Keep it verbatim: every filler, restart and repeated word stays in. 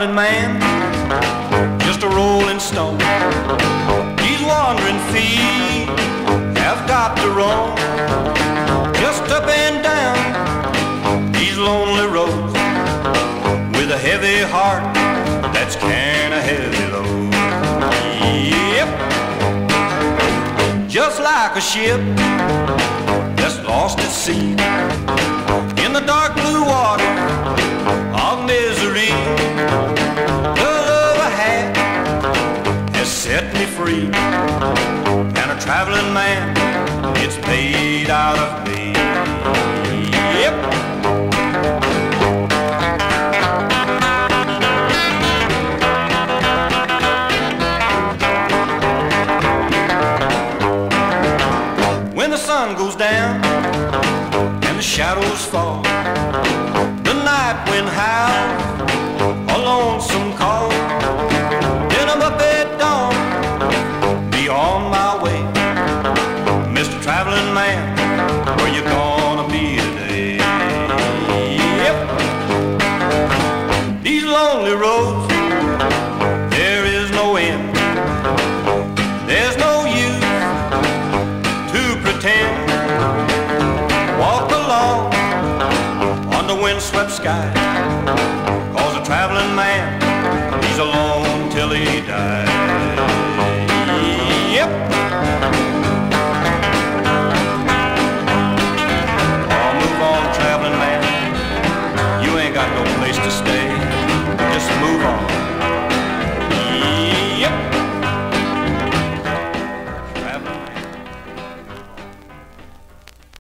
traveling man, just a rolling stone. These wandering feet have got to roam, just up and down these lonely roads, with a heavy heart that's kinda heavy load. Yep, just like a ship that's lost at sea in the dark blue water of misery. The love I had has set me free, and a traveling man, it's made out of me. Yep. When the sun goes down and the shadows fall, the night wind howls a lonesome call, then I'm up at dawn, be on my way. Mister Traveling Man, where you going?